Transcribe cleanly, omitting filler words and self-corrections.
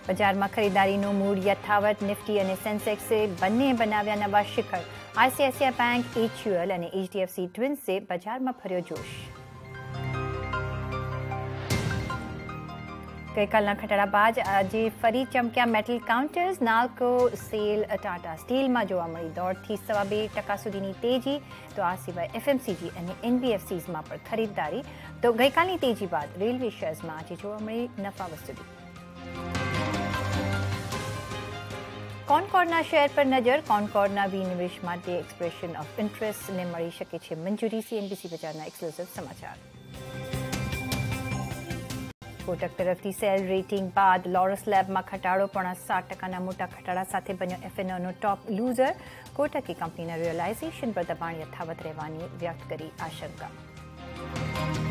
બજારમાં ખરીદારીનો મૂડ યથાવત. નિફ્ટી અને સેન્સેક્સે બંને બનાવ્યા નવા શિખર. આઈસીઆઈસીઆઈ બેંક, HUL અને HDFC ટ્વિન્સે બજારમાં ફર્યો જોશ. ગઈકાલના ઘટાડા બાદ આજે ફરી ચમક્યા મેટલ કાઉન્ટર્સ. નાલ્કો, સેલ, ટાટા સ્ટીલમાં જોવા મળી દોઢથી 2.5% સુધીની તેજી. તો આ સિવાય FMCG અને NBFCsમાં પણ ખરીદદારી. તો ગઈકાલની તેજી બાદ રેલવે શેર્સમાં આજે જોવા મળી નફાવસૂલી. કોનકોર્ડના શેર પર નજર. કોનકોર્ડના વિનિવેશ માટે એક્સપ્રેશન ઓફ ઇન્ટરેસ્ટને મળી શકે છે મંજૂરી. CNBC બજારના એક્સક્લુઝિવ સમાચાર. કોટક તરફથી સેલ રેટિંગ બાદ લોરસ લેબમાં ઘટાડો. 0.7% મોટા ઘટાડા સાથે બન્યો F&Oનો ટોપ લૂઝર. કોટકે કંપનીના રિયલાઇઝેશન પર દબાણ યથાવત રહેવાની વ્યક્ત કરી આશંકા.